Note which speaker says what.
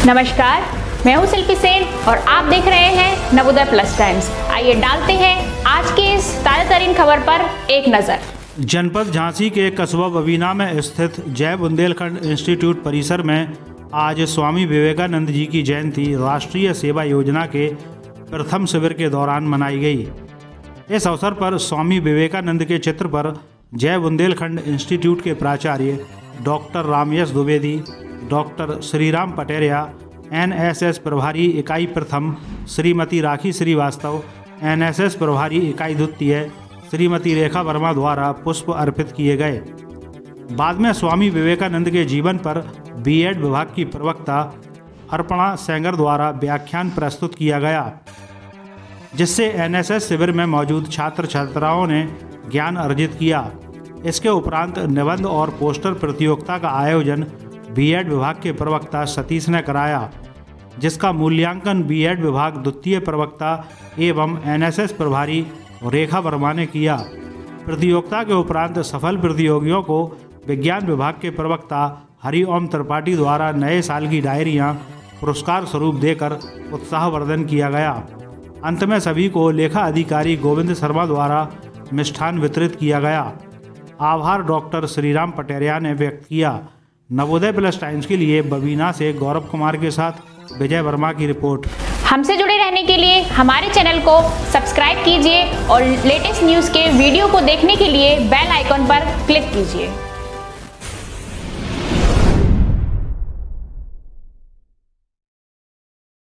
Speaker 1: नमस्कार, मैं हूं शिल्पी सेन और आप देख रहे हैं नवोदय प्लस टाइम्स। आइए डालते हैं आज की इस ताजा तरीन खबर पर एक नजर।
Speaker 2: जनपद झांसी के कस्बा बबीना में स्थित जय बुंदेलखंड इंस्टीट्यूट परिसर में आज स्वामी विवेकानंद जी की जयंती राष्ट्रीय सेवा योजना के प्रथम शिविर के दौरान मनाई गई। इस अवसर पर स्वामी विवेकानंद के चित्र पर जय बुंदेलखंड इंस्टीट्यूट के प्राचार्य doctor Ramyash Dwivedi, doctor Shriram Pateria, NSS प्रभारी इकाई प्रथम श्रीमती राखी श्रीवास्तव, एनएसएस प्रभारी इकाई द्वितीय श्रीमती रेखा वर्मा द्वारा पुष्प अर्पित किए गए। बाद में स्वामी विवेकानंद के जीवन पर बीएड विभाग की प्रवक्ता अर्पणा सेंगर द्वारा व्याख्यान प्रस्तुत किया गया, जिससे एनएसएस शिविर में मौजूद छात्र छात्राओं ने ज्ञान अर्जित किया। इसके उपरांत निबंध और पोस्टर प्रतियोगिता का आयोजन बीएड विभाग के प्रवक्ता सतीश ने कराया, जिसका मूल्यांकन बीएड विभाग द्वितीय प्रवक्ता एवं एनएसएस प्रभारी रेखा वर्मा ने किया। प्रतियोगिता के उपरांत सफल प्रतियोगियों को विज्ञान विभाग के प्रवक्ता हरिओम त्रिपाठी द्वारा नए साल की डायरियां पुरस्कार स्वरूप देकर उत्साहवर्धन किया गया। अंत में सभी को लेखा अधिकारी गोविंद शर्मा द्वारा मिष्ठान वितरित किया गया। आभार डॉक्टर श्रीराम पटेरिया ने व्यक्त किया। नवोदय प्लस टाइम्स के लिए बबीना से गौरव कुमार के साथ विजय वर्मा की रिपोर्ट।
Speaker 1: हमसे जुड़े रहने के लिए हमारे चैनल को सब्सक्राइब कीजिए और लेटेस्ट न्यूज़ के वीडियो को देखने के लिए बेल आइकॉन पर क्लिक कीजिए।